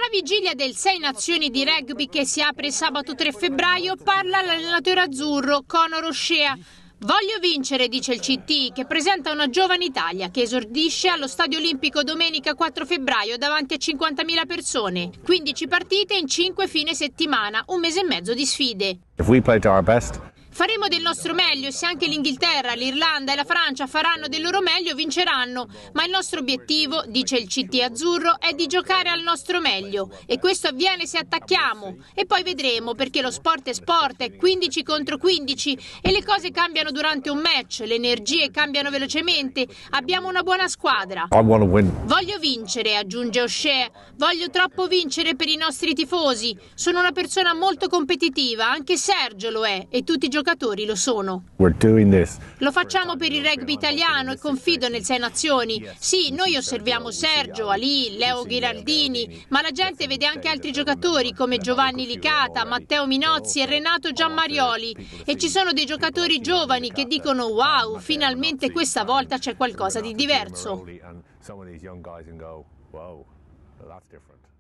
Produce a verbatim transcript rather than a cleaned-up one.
vigilia del Sei Nazioni di rugby che si apre sabato tre febbraio parla l'allenatore azzurro Conor O'Shea. Voglio vincere, dice il C T, che presenta una giovane Italia che esordisce allo Stadio Olimpico domenica quattro febbraio davanti a cinquantamila persone. quindici partite in cinque fine settimana, un mese e mezzo di sfide. If we play to our best, faremo del nostro meglio e se anche l'Inghilterra, l'Irlanda e la Francia faranno del loro meglio vinceranno, ma il nostro obiettivo, dice il C T azzurro, è di giocare al nostro meglio e questo avviene se attacchiamo e poi vedremo perché lo sport è sport, è quindici contro quindici e le cose cambiano durante un match, le energie cambiano velocemente, abbiamo una buona squadra. I want to win. Voglio vincere, aggiunge O'Shea, voglio troppo vincere per i nostri tifosi, sono una persona molto competitiva, anche Sergio lo è e tutti i giocatori lo sono. We're doing this. Lo facciamo per il rugby italiano e confido nel Sei Nazioni. Sì, noi osserviamo Sergio, Ali, Leo Ghiraldini, ma la gente vede anche altri giocatori come Giovanni Licata, Matteo Minozzi e Renato Giammarioli. E ci sono dei giocatori giovani che dicono wow, finalmente questa volta c'è qualcosa di diverso. Some of these young guys can go, whoa, that's different.